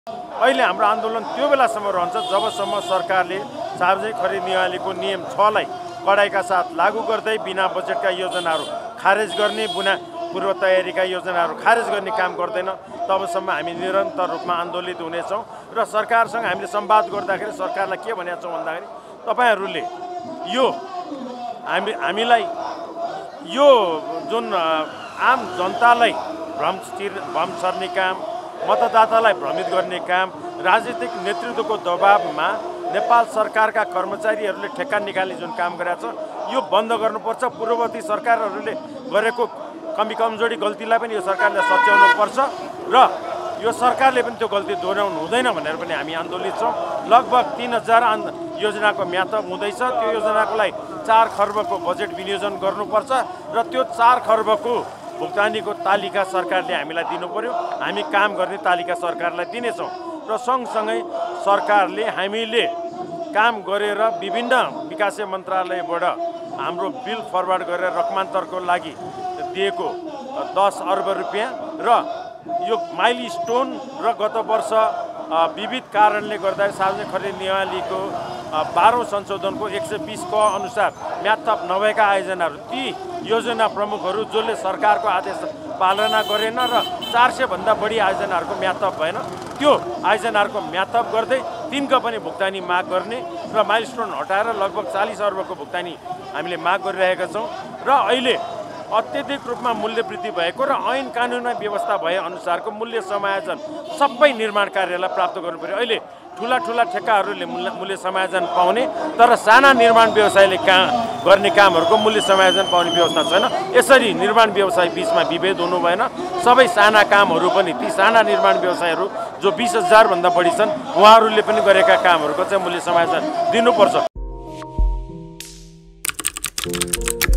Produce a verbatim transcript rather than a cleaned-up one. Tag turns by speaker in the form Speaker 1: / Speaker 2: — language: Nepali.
Speaker 1: अहिले हाम्रो आन्दोलन त्यो बेलासम्म रहन्छ जबसम्म सरकारले सार्वजनिक खरिद नियमावलीको नियम छ लाई कडाइका साथ लागू गर्दै बिना बजेटका योजनाहरू खारेज गर्ने बुना पूर्व तयारीका योजनाहरू खारेज गर्ने काम गर्दैन तबसम्म हामी निरन्तर रूपमा आन्दोलित हुनेछौँ र सरकारसँग हामीले संवाद गर्दाखेरि सरकारलाई के भनेका छौँ भन्दाखेरि तपाईहरूले यो हामी हामीलाई यो जुन आम जनतालाई भ्रम भ्रम सर्ने काम मतदातालाई भ्रमित गर्ने काम राजनीतिक नेतृत्वको दबावमा नेपाल सरकारका कर्मचारीहरूले ठेक्का निकाली जुन काम गरेको छ यो बन्द गर्नुपर्छ। पूर्ववर्ती सरकारहरूले गरेको कमी कमजोरी गल्तीलाई पनि यो सरकारले सच्याउनु पर्छ र यो सरकारले पनि त्यो गल्ती दोहोऱ्याउनु हुँदैन भनेर पनि हामी आन्दोलित छौँ। लगभग तीन हजार योजनाको म्याद हुँदैछ। त्यो योजनाको लागि चार खर्बको बजेट विनियोजन गर्नुपर्छ र त्यो चार खर्बको भुक्तानीको तालिका सरकारले हामीलाई दिनु पर्यो। हामी काम गर्ने तालिका सरकारलाई दिनेछौँ र सँगसँगै सरकारले हामीले काम गरेर विभिन्न विकास मन्त्रालयबाट हाम्रो बिल फरवर्ड गरेर रकमान्तरको लागि दिएको दस अर्ब रुपियाँ र यो माइलस्टोन र गत वर्ष विविध कारणले गर्दा सार्वजनिक खरिद नियमावलीको बाह्रौँ संशोधनको एक सय बिस क अनुसार म्यादथप नभएका आयोजनाहरू ती योजना प्रमुखहरू जसले सरकारको आदेश पालना गरेन र चार सय भन्दा बढी आयोजनाहरूको म्यादथप भएन त्यो आयोजनाहरूको म्यादथप गर्दै तिनको पनि भुक्तानी माग गर्ने र माइलस्टोन हटाएर लगभग चालीस अर्बको भुक्तानी हामीले माग गरिरहेका छौँ र अहिले अत्यधिक रूपमा मूल्य वृद्धि भएको र ऐन कानुनमा व्यवस्था भए अनुसारको मूल्य समायोजन सबै निर्माण कार्यलाई प्राप्त गर्नु पर्यो। अहिले ठुला ठुला ठेक्काहरूले मूल्य समायोजन पाउने तर साना निर्माण व्यवसायले काम गर्ने कामहरूको मूल्य समायोजन पाउने व्यवस्था छैन। यसरी निर्माण व्यवसाय बीचमा विभेद हुनु भएन। सबै साना कामहरू पनि ती साना निर्माण व्यवसायहरू जो बीस हजार भन्दा बढी छन् उहाँहरूले पनि गरेका कामहरूको चाहिँ मूल्य समायोजन दिनुपर्छ।